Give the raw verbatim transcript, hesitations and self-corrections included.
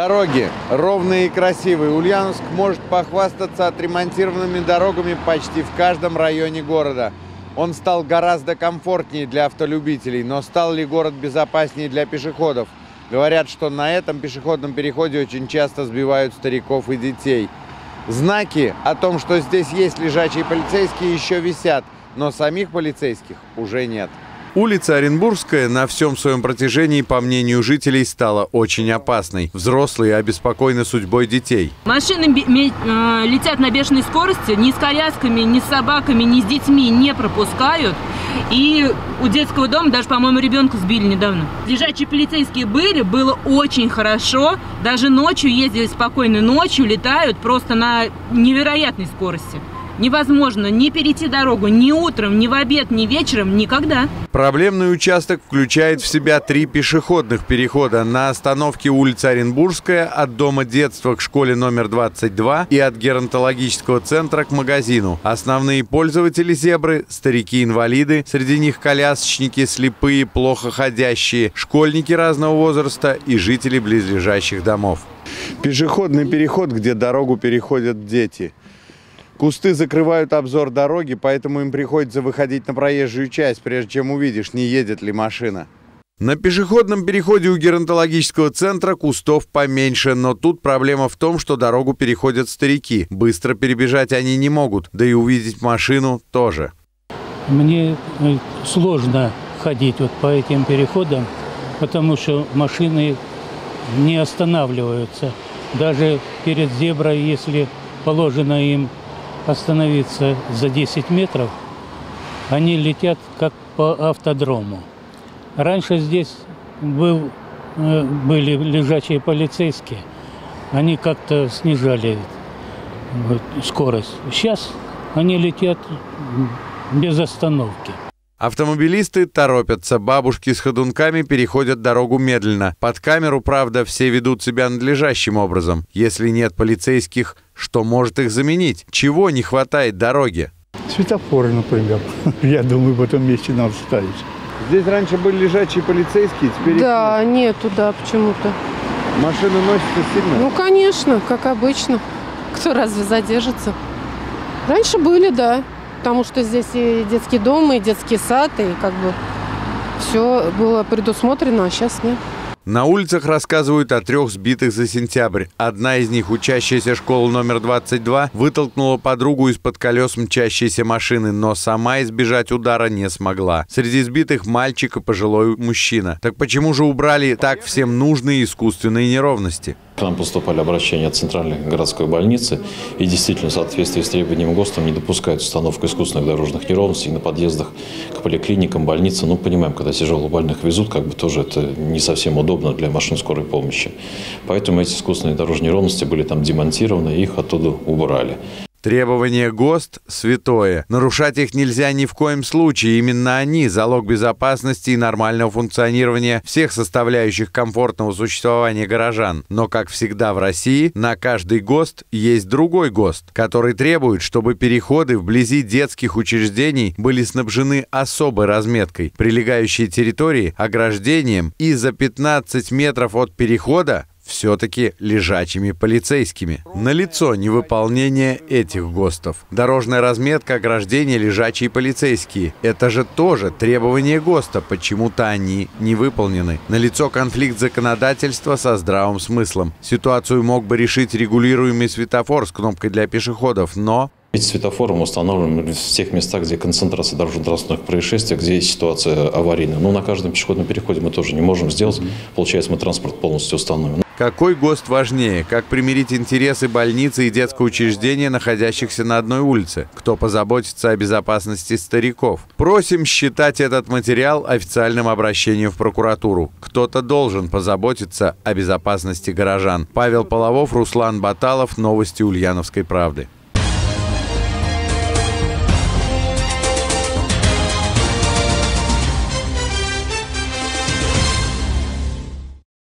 Дороги ровные и красивые. Ульяновск может похвастаться отремонтированными дорогами почти в каждом районе города. Он стал гораздо комфортнее для автолюбителей, но стал ли город безопаснее для пешеходов? Говорят, что на этом пешеходном переходе очень часто сбивают стариков и детей. Знаки о том, что здесь есть лежачие полицейские, еще висят, но самих полицейских уже нет. Улица Оренбургская на всем своем протяжении, по мнению жителей, стала очень опасной. Взрослые обеспокоены судьбой детей. Машины летят на бешеной скорости, ни с колясками, ни с собаками, ни с детьми не пропускают. И у детского дома даже, по-моему, ребенка сбили недавно. Лежачие полицейские были, было очень хорошо. Даже ночью ездили спокойно, ночью летают просто на невероятной скорости. Невозможно ни перейти дорогу ни утром, ни в обед, ни вечером, никогда. Проблемный участок включает в себя три пешеходных перехода на остановке улицы Оренбургская от дома детства к школе номер двадцать два и от геронтологического центра к магазину. Основные пользователи зебры – старики-инвалиды, среди них колясочники, слепые, плохо ходящие, школьники разного возраста и жители близлежащих домов. Пешеходный переход, где дорогу переходят дети. Кусты закрывают обзор дороги, поэтому им приходится выходить на проезжую часть, прежде чем увидишь, не едет ли машина. На пешеходном переходе у геронтологического центра кустов поменьше, но тут проблема в том, что дорогу переходят старики. Быстро перебежать они не могут, да и увидеть машину тоже. Мне сложно ходить вот по этим переходам, потому что машины не останавливаются. Даже перед зеброй, если положено им остановиться за десять метров, они летят как по автодрому. Раньше здесь был, были лежачие полицейские, они как-то снижали скорость. Сейчас они летят без остановки. Автомобилисты торопятся, бабушки с ходунками переходят дорогу медленно. Под камеру, правда, все ведут себя надлежащим образом. Если нет полицейских, что может их заменить? Чего не хватает дороге? Светофоры, например. Я думаю, в этом месте надо ставить. Здесь раньше были лежачие полицейские, теперь да, их нет. нету, да, почему-то. Машины носятся сильно? Ну, конечно, как обычно. Кто разве задержится? Раньше были, да. Потому что здесь и детский дом, и детский сад, и как бы все было предусмотрено, а сейчас нет. На улицах рассказывают о трех сбитых за сентябрь. Одна из них, учащаяся школы номер двадцать два, вытолкнула подругу из-под колес мчащейся машины, но сама избежать удара не смогла. Среди сбитых мальчик и пожилой мужчина. Так почему же убрали так всем нужные искусственные неровности? К нам поступали обращения от Центральной городской больницы, и действительно в соответствии с требованием ГОСТа не допускают установку искусственных дорожных неровностей на подъездах к поликлиникам, больницам. Ну, понимаем, когда тяжелых больных везут, как бы тоже это не совсем удобно для машин скорой помощи. Поэтому эти искусственные дорожные неровности были там демонтированы, и их оттуда убрали. Требования ГОСТ – святое. Нарушать их нельзя ни в коем случае. Именно они – залог безопасности и нормального функционирования всех составляющих комфортного существования горожан. Но, как всегда в России, на каждый ГОСТ есть другой ГОСТ, который требует, чтобы переходы вблизи детских учреждений были снабжены особой разметкой, прилегающей территории – ограждением и за пятнадцать метров от перехода все-таки лежачими полицейскими. Налицо невыполнение этих ГОСТов. Дорожная разметка, ограждения, лежачие полицейские. Это же тоже требование ГОСТа. Почему-то они не выполнены. Налицо конфликт законодательства со здравым смыслом. Ситуацию мог бы решить регулируемый светофор с кнопкой для пешеходов, но... Эти светофоры мы установлены в тех местах, где концентрация дорожно-транспортных происшествий, где есть ситуация аварийная. Но на каждом пешеходном переходе мы тоже не можем сделать. Получается, мы транспорт полностью установим. Какой ГОСТ важнее? Как примирить интересы больницы и детского учреждения, находящихся на одной улице? Кто позаботится о безопасности стариков? Просим считать этот материал официальным обращением в прокуратуру. Кто-то должен позаботиться о безопасности горожан. Павел Половов, Руслан Баталов. Новости Ульяновской правды.